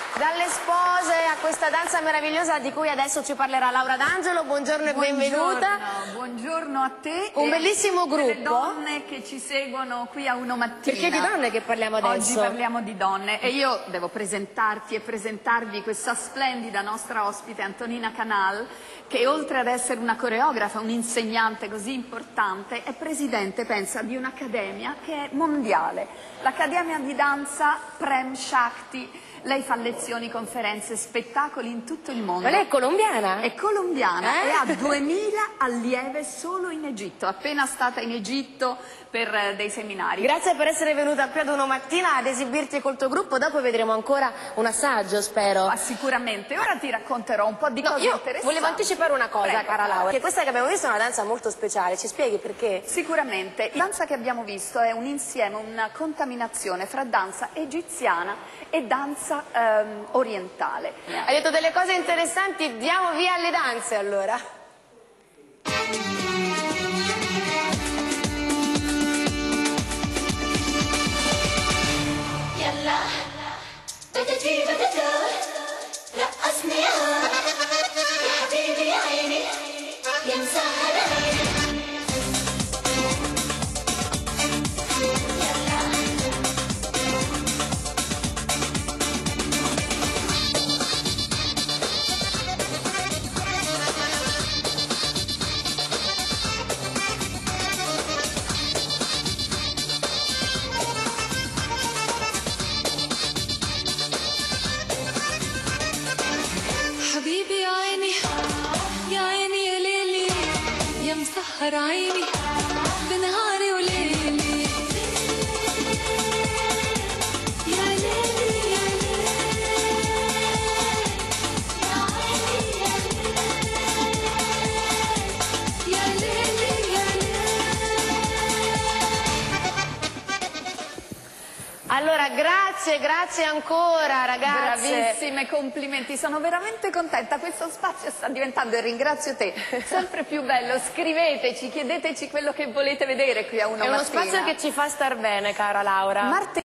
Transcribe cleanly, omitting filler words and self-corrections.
Dalle spose a questa danza meravigliosa di cui adesso ci parlerà Laura D'Angelo. Buongiorno e benvenuta. Buongiorno a te. Un bellissimo gruppo. Le donne che ci seguono qui a Uno Mattina. Perché di donne che parliamo adesso? Oggi parliamo di donne e io devo presentarti e presentarvi questa splendida nostra ospite Antonina Canal, che oltre ad essere una coreografa, un'insegnante così importante, è presidente, pensa, di un'accademia che è mondiale, l'Accademia di Danza Prem Shakti. Lei fa lezioni, conferenze, spettacoli in tutto il mondo. Ma lei è colombiana? È colombiana e ha 2000 allieve solo in Egitto. Appena stata in Egitto per dei seminari. Grazie per essere venuta qui ad Uno Mattina ad esibirti col tuo gruppo. Dopo vedremo ancora un assaggio, spero. Ma sicuramente. Ora ti racconterò un po' di cose interessanti. Volevo anticipare una cosa, Prego. cara Laura. Che questa che abbiamo visto è una danza molto speciale. Ci spieghi perché? Sicuramente. La danza che abbiamo visto è un insieme, una contaminazione fra danza egiziana e danza orientale. Hai detto delle cose interessanti, diamo via alle danze allora. حبيبي يا عيني يا عيني يا ليلي يا مسهر عيني بنهاري وليلي يا ليلي يا ليلي يا عيني يا ليلي يا Allora, grazie ancora ragazze. Bravissime, complimenti, sono veramente contenta, questo spazio sta diventando, e ringrazio te, sempre più bello. Scriveteci, chiedeteci quello che volete vedere qui a Uno Mattina. È uno spazio che ci fa star bene, cara Laura.